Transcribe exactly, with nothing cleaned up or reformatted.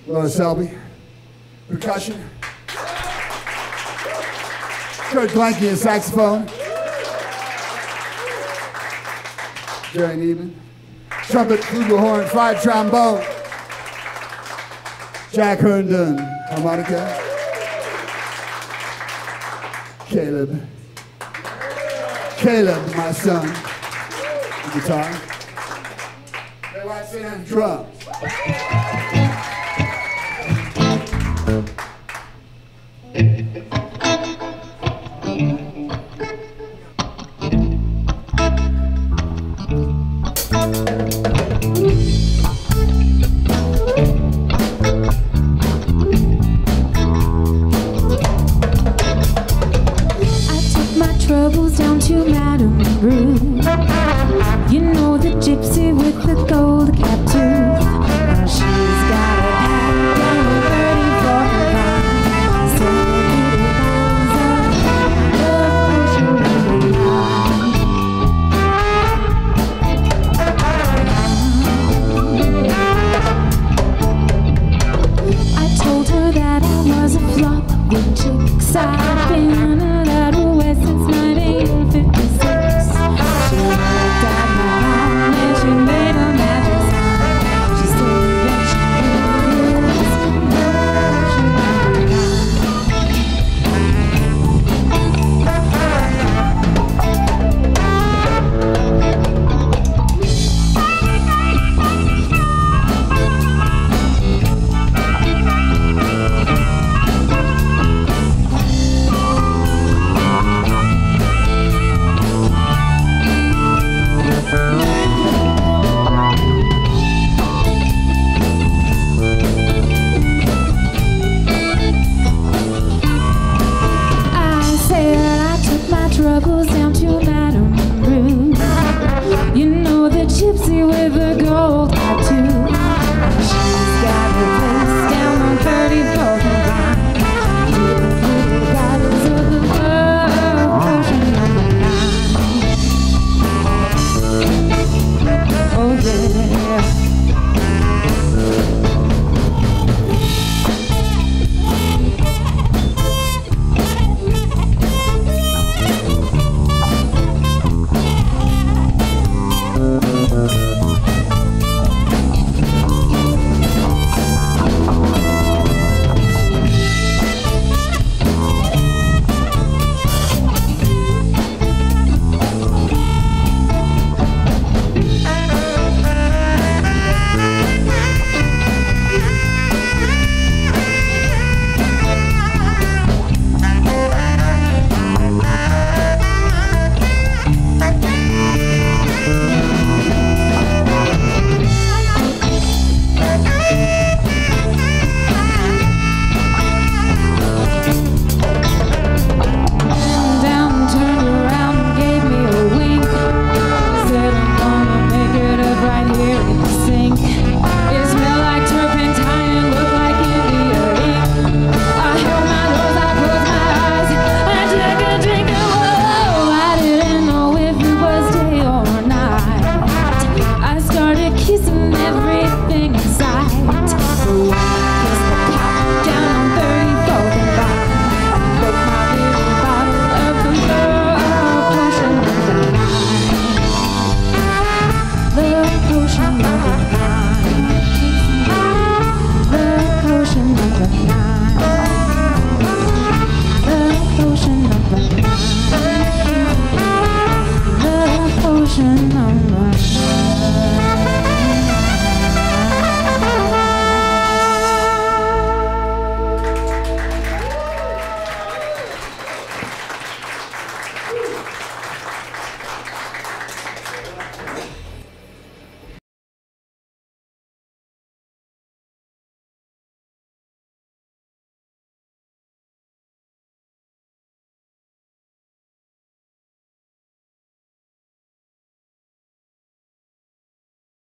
Laura Selby. Percussion. Kurt Glenke in saxophone. Jerry Neiman. Trumpet, flugelhorn, five trombone. Jack Herndon, harmonica. Caleb. Caleb, my son, guitar. Ray Watson on drums. Troubles down to Madame Rue. You know the gypsy with the gold cap tooth. Now she's got a hat and a thirty for her eye. Seven little pounds of love pushing really high. I told her that I was a flop with chicks I've been that way since nineteen fifty-six. She looked at my arm and she made a magic sound. She said that she is no, she troubles